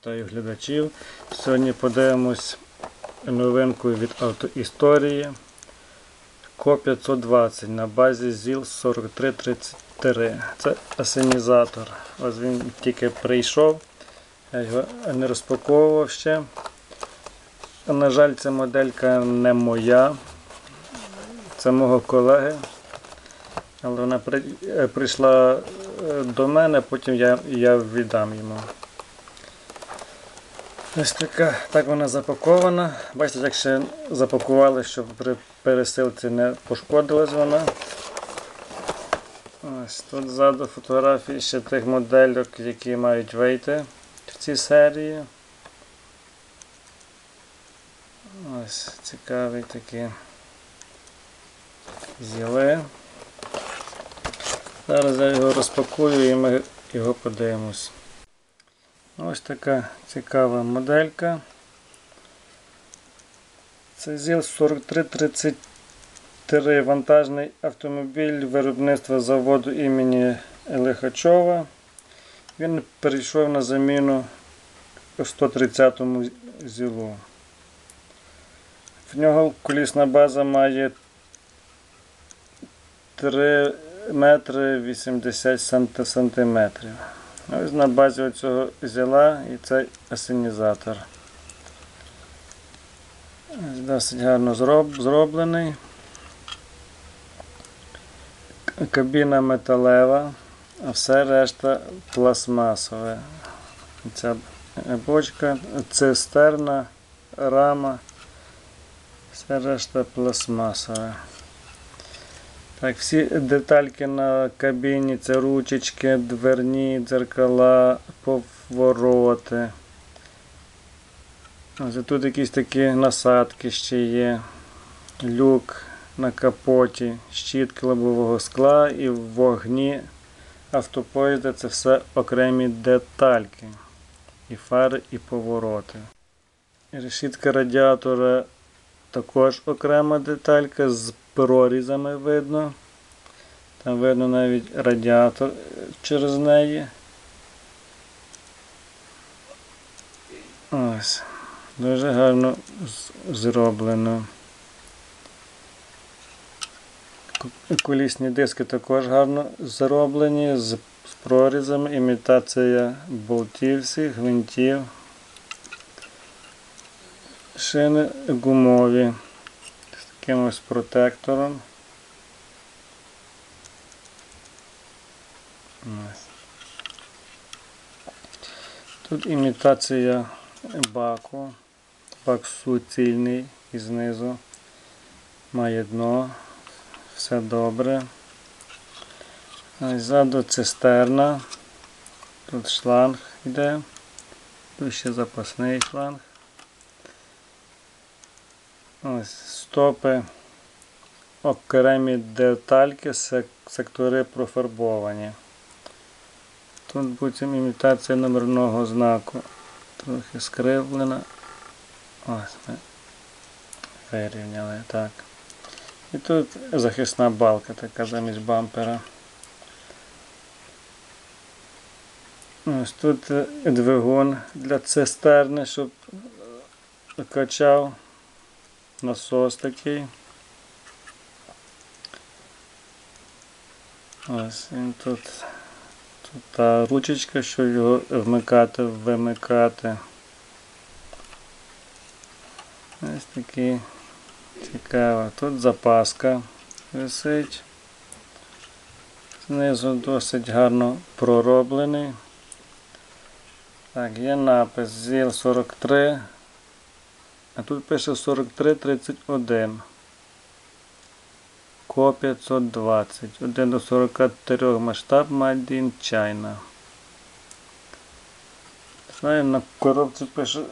Вітаю глядачів. Сьогодні подивимось новинку від автоісторії КО-520 на базі ЗІЛ-4333. Це асенізатор. Ось він тільки прийшов, я його не розпаковував ще. На жаль, ця моделька не моя, це мого колеги. Але вона прийшла до мене, потім я віддам йому. Ось так вона запакована. Бачите, як ще запакували, щоб при пересилці не пошкодилась вона. Ось тут ззаду фотографії ще тих модельок, які мають вийти в цій серії. Ось цікаві такі зіли. Зараз я його розпакую і ми його подивимось. Ось така цікава моделька. Це ЗІЛ-4333 вантажний автомобіль виробництва заводу імені Лихачова. Він перейшов на заміну 130-му ЗІЛу. В нього колісна база має 3 метри 80 сантиметрів. Ось на базі оцього зіла і цей асенізатор. Ось досить гарно зроблений. Кабіна металева, а все решта пластмасове. Ця бочка, цистерна, рама, все решта пластмасове. Так, всі детальки на кабіні, це ручечки, дверні, дзеркала, повороти. Ось тут якісь такі насадки ще є. Люк на капоті, щітки лобового скла і в вогні автопоїзда це все окремі детальки. І фари, і повороти. Решітка радіатора також окрема деталька з прорізами видно. Там видно навіть радіатор через неї. Ось. Дуже гарно зроблено. Колісні диски також гарно зроблені, з прорізами, імітація болтів всіх, гвинтів. Шини гумові з таким ось протектором. Тут імітація баку. Бак суцільний і знизу. Має дно. Все добре. Ззаду цистерна. Тут шланг йде. Тут ще запасний шланг. Ось стопи, окремі детальки, сектори профарбовані. Тут потім імітація номерного знаку. Трохи скривлена. Ось ми вирівняли, так. І тут захисна балка така замість бампера. Ось тут двигун для цистерни, щоб качав. Насос такий. Ось він тут та ручечка, щоб його вмикати, вимикати. Ось такий цікаво. Тут запаска висить. Знизу досить гарно пророблений. Так, є напис ЗІЛ-43. А тут пише 4331. КО-520. 1 до 43 масштаб Made in China. Знаю, на коробці пише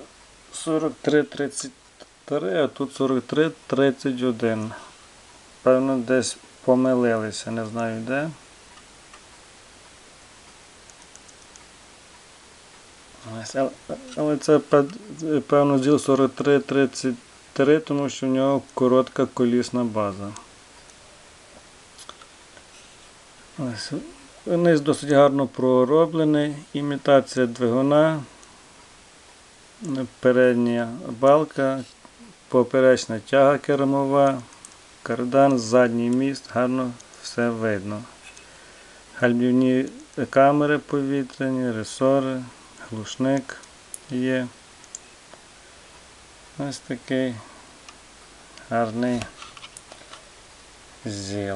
4333, а тут 4331. Певно, десь помилилися, не знаю де. Але це, певно, ЗІЛ-4333, тому що в нього коротка колісна база. Ось. Низ досить гарно пророблений, імітація двигуна. передня балка, поперечна тяга кермова, кардан, задній міст, гарно все видно. Гальмівні камери повітряні, ресори, глушник є. Ось такий гарний ЗІЛ.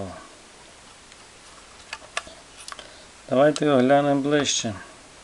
Давайте його глянемо ближче.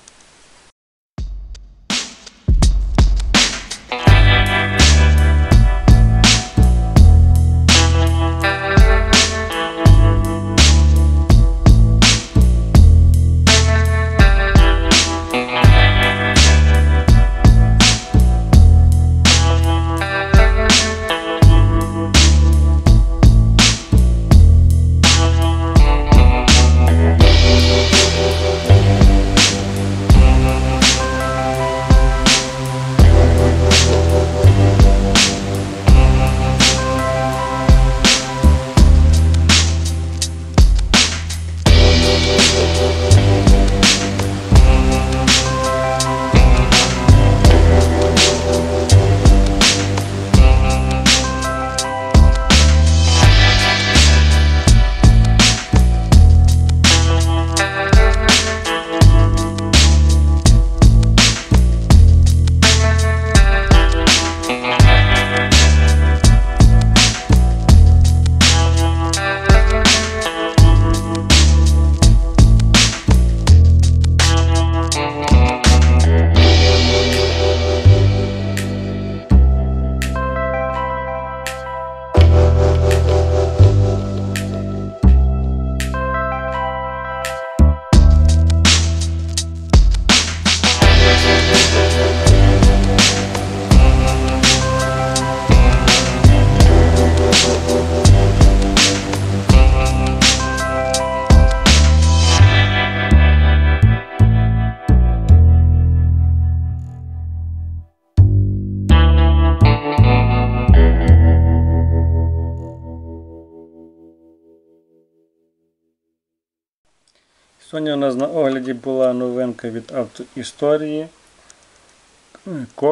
Сьогодні у нас на огляді була новинка від автоісторії КО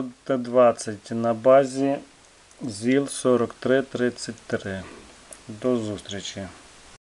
520 на базі ЗІЛ 4333. До зустрічі!